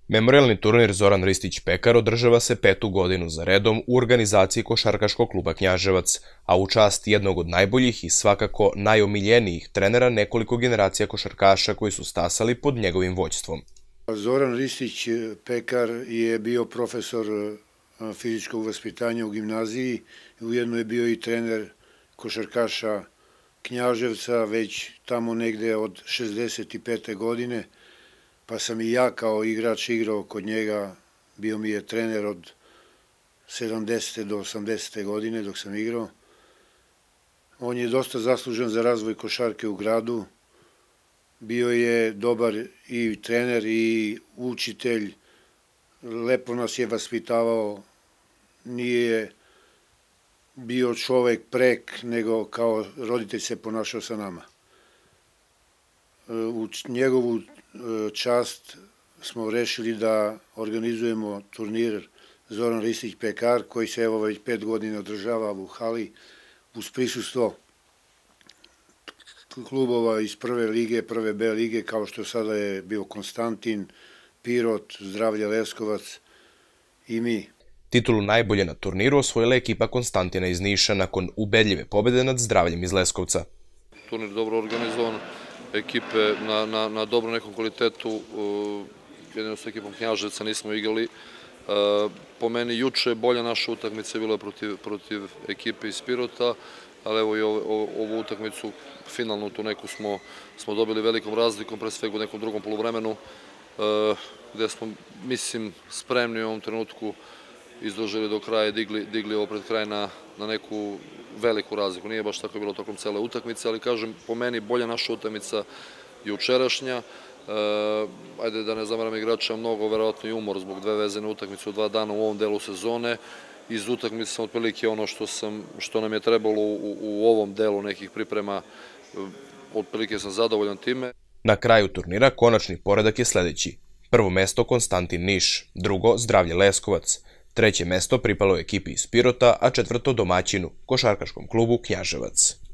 Memorijalni turnir Zoran Ristić Pekar održava se 5. godinu za redom u organizaciji Košarkaškog kluba Knjaževac, a u čast jednog od najboljih i svakako najomiljenijih trenera nekoliko generacija košarkaša koji su stasali pod njegovim vođstvom. Zoran Ristić Pekar je bio profesor fizičkog vaspitanja u gimnaziji, ujedno je bio i trener košarkaša Knjaževca već tamo negde od 65. godine, pa sam i ja kao igrač igrao kod njega, bio mi je trener od 70. do 80. godine dok sam igrao. On je dosta zaslužen za razvoj košarke u gradu, bio je dobar i trener i učitelj, lepo nas je vaspitavao, nije bio čovek prek, nego kao roditelj se ponašao sa nama. U njegovu čast smo rešili da organizujemo turnir Zoran Ristić Pekar, koji se evo već 5 godina održava u hali uz prisustvo klubova iz prve lige, prve B lige, kao što sada je bio Konstantin, Pirot, Zdravlje Leskovac i mi. Titulu najbolje na turniru osvojila ekipa Konstantina iz Niša nakon ubedljive pobede nad Zdravljem iz Leskovca. Turnir dobro organizovan, ekipe na dobro nekom kvalitetu, jedino sa ekipom Knjaževca nismo igrali. Po meni juče bolja naša utakmica bila protiv ekipe iz Pirota, ali evo i ovu utakmicu, finalnu tu neku smo dobili velikom razlikom, pre svega u nekom drugom poluvremenu, gde smo, mislim, spremni u ovom trenutku izdržali do kraja i digli ovo pred kraj na neku veliku razliku. Nije baš tako bilo tokom cele utakmice, ali kažem, po meni bolja naša utakmica jučerašnja. Ajde da ne zamaram igrača, mnogo verovatno i umor zbog dve vezane utakmice u 2 dana u ovom delu sezone. Iz utakmice sam otprilike ono što nam je trebalo u ovom delu nekih priprema, otprilike sam zadovoljan time. Na kraju turnira konačni poredak je sledeći. Prvo mesto Konstantin Niš, drugo Zdravlje Leskovac, treće mesto pripalo ekipi iz Pirota, a četvrto domaćinu, Košarkaškom klubu Knjaževac.